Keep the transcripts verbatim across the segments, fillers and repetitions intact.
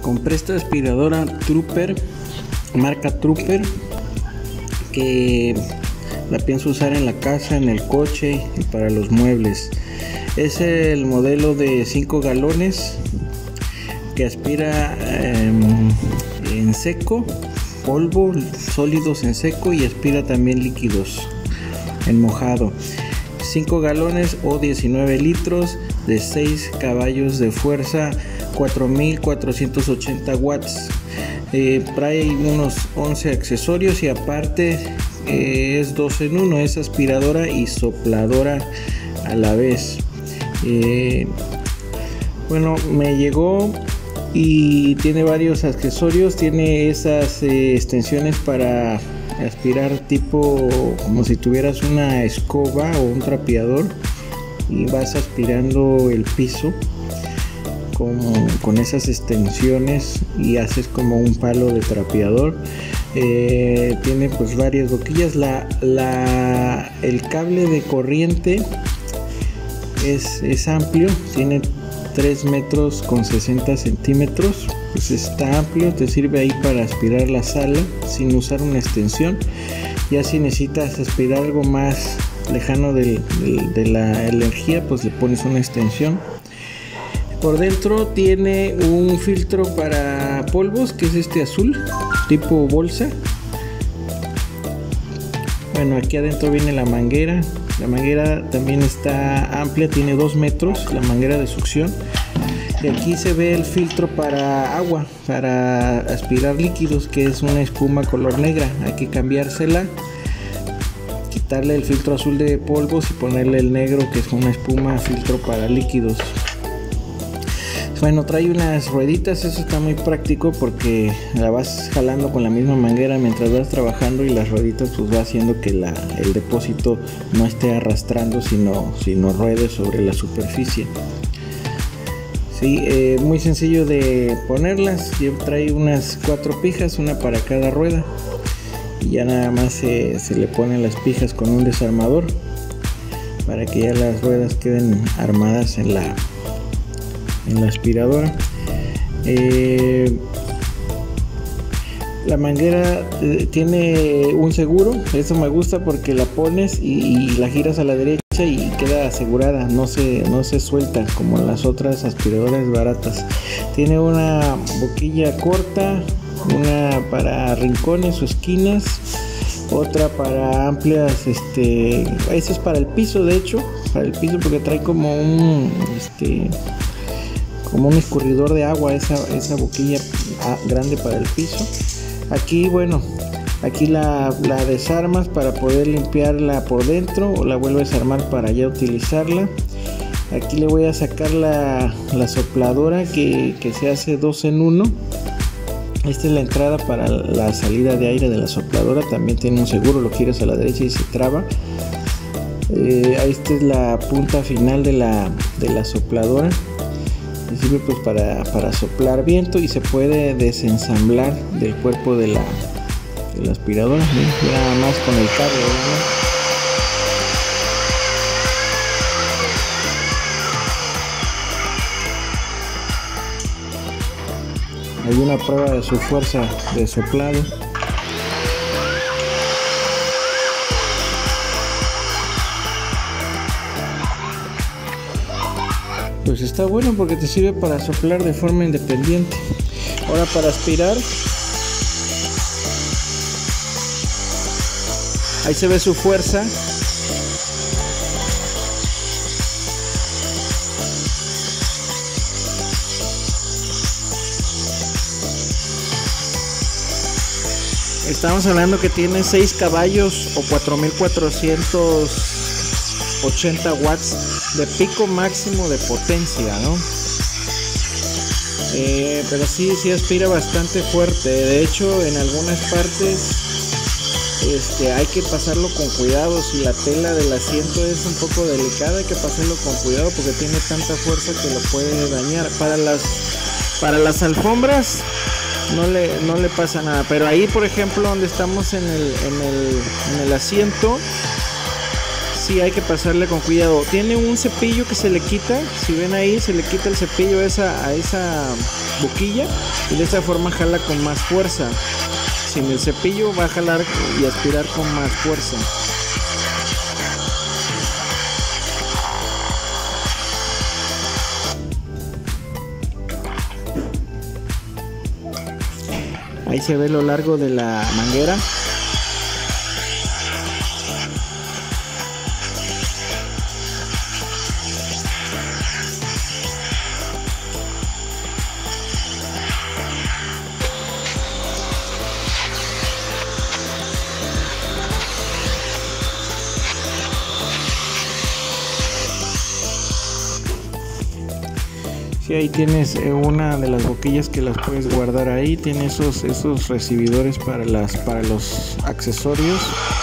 compré esta aspiradora Trooper, marca Trooper, que la pienso usar en la casa, en el coche y para los muebles. Es el modelo de cinco galones que aspira eh, en seco, polvo, sólidos en seco, y aspira también líquidos en mojado. cinco galones o diecinueve litros, de seis caballos de fuerza, cuatro mil cuatrocientos ochenta watts. Eh, trae unos once accesorios y aparte eh, es dos en uno, es aspiradora y sopladora a la vez. Eh, bueno, me llegó y tiene varios accesorios. Tiene esas eh, extensiones para aspirar, tipo como si tuvieras una escoba o un trapeador y vas aspirando el piso con, con esas extensiones y haces como un palo de trapeador. Eh, tiene pues varias boquillas. La, la, el cable de corriente es, es amplio, tiene tres metros con sesenta centímetros, pues está amplio, te sirve ahí para aspirar la sala sin usar una extensión. Ya si necesitas aspirar algo más lejano de, de, de la energía, pues le pones una extensión. Por dentro tiene un filtro para polvos, que es este azul, tipo bolsa. Bueno, aquí adentro viene la manguera. La manguera también está amplia, tiene dos metros, la manguera de succión. Y aquí se ve el filtro para agua, para aspirar líquidos, que es una espuma color negra. Hay que cambiársela, quitarle el filtro azul de polvos y ponerle el negro, que es una espuma filtro para líquidos. Bueno, trae unas rueditas, eso está muy práctico porque la vas jalando con la misma manguera mientras vas trabajando, y las rueditas pues va haciendo que la, el depósito no esté arrastrando, sino, sino ruede sobre la superficie. Sí, eh, muy sencillo de ponerlas. Trae unas cuatro pijas, una para cada rueda, y ya nada más se, se le ponen las pijas con un desarmador para que ya las ruedas queden armadas en la en la aspiradora. Eh, la manguera eh, tiene un seguro. Eso me gusta porque la pones y, y la giras a la derecha y queda asegurada, no se, no se suelta como las otras aspiradoras baratas. Tiene una boquilla corta, una para rincones o esquinas, otra para amplias, este, eso es para el piso, de hecho, para el piso, porque trae como un este como un escurridor de agua, esa, esa boquilla grande para el piso. Aquí, bueno, aquí la, la desarmas para poder limpiarla por dentro, o la vuelves a armar para ya utilizarla. Aquí le voy a sacar la, la sopladora que, que se hace dos en uno. Esta es la entrada para la salida de aire de la sopladora. También tiene un seguro, lo giras a la derecha y se traba. Eh, esta es la punta final de la, de la sopladora. Sirve pues para, para soplar viento, y se puede desensamblar del cuerpo de la, de la aspiradora. ¿Ven? Nada más con el cable, ¿no? Hay una prueba de su fuerza de soplado. Pues está bueno porque te sirve para soplar de forma independiente. Ahora para aspirar, ahí se ve su fuerza. Estamos hablando que tiene seis caballos o cuatro mil cuatrocientos ochenta watts de pico máximo de potencia, ¿no? Eh, pero sí, sí aspira bastante fuerte. De hecho, en algunas partes este, hay que pasarlo con cuidado. Si la tela del asiento es un poco delicada, hay que pasarlo con cuidado porque tiene tanta fuerza que lo puede dañar. Para las, para las alfombras no le, no le pasa nada, pero ahí, por ejemplo, donde estamos en el, en el, en el asiento, sí hay que pasarle con cuidado. Tiene un cepillo que se le quita, si ven ahí, se le quita el cepillo a esa, a esa boquilla y de esa forma jala con más fuerza. Sin el cepillo va a jalar y aspirar con más fuerza. Ahí se ve lo largo de la manguera. Sí, ahí tienes una de las boquillas que las puedes guardar ahí. Tiene esos, esos recibidores para, las, para los accesorios.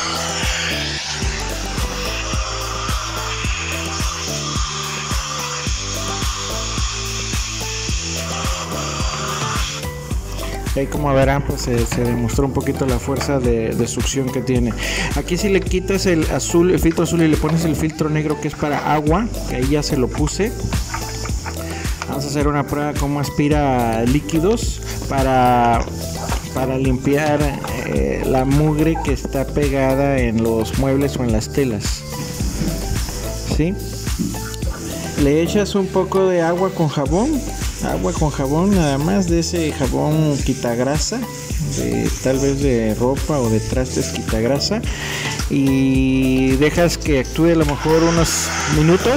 Y ahí, como verán, pues se, se demostró un poquito la fuerza de, de succión que tiene. Aquí si le quitas el azul, el filtro azul y le pones el filtro negro que es para agua, que ahí ya se lo puse. Vamos a hacer una prueba cómo aspira líquidos para, para limpiar eh, la mugre que está pegada en los muebles o en las telas. ¿Sí? Le echas un poco de agua con jabón, agua con jabón nada más, de ese jabón quitagrasa, de, tal vez de ropa o de trastes quitagrasa, y dejas que actúe a lo mejor unos minutos.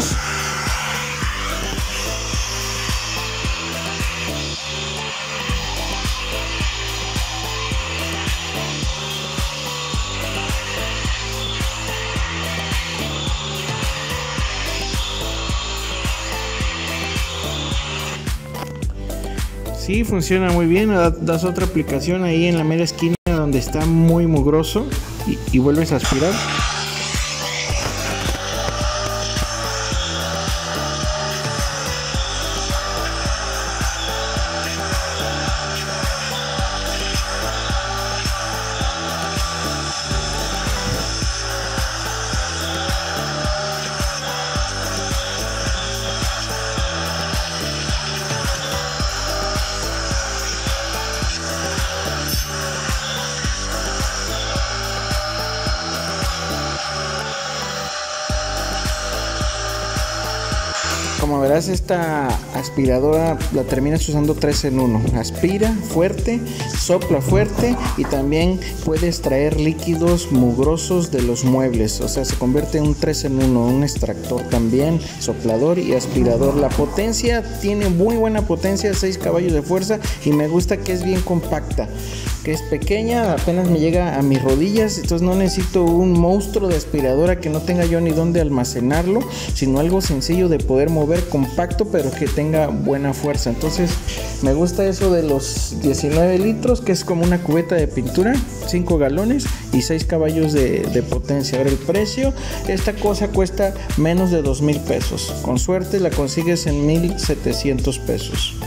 Sí, funciona muy bien. Das otra aplicación ahí en la mera esquina donde está muy mugroso y, y vuelves a aspirar. Como verás, esta aspiradora la terminas usando tres en uno. Aspira fuerte, sopla fuerte y también puede extraer líquidos mugrosos de los muebles. O sea, se convierte en un tres en uno, un extractor también, soplador y aspirador. La potencia tiene muy buena potencia, seis caballos de fuerza, y me gusta que es bien compacta, que es pequeña, apenas me llega a mis rodillas. Entonces no necesito un monstruo de aspiradora que no tenga yo ni dónde almacenarlo, sino algo sencillo de poder mover, compacto, pero que tenga buena fuerza. Entonces me gusta eso de los diecinueve litros, que es como una cubeta de pintura, cinco galones y seis caballos de, de potencia. Ahora el precio, esta cosa cuesta menos de dos mil pesos, con suerte la consigues en mil setecientos pesos.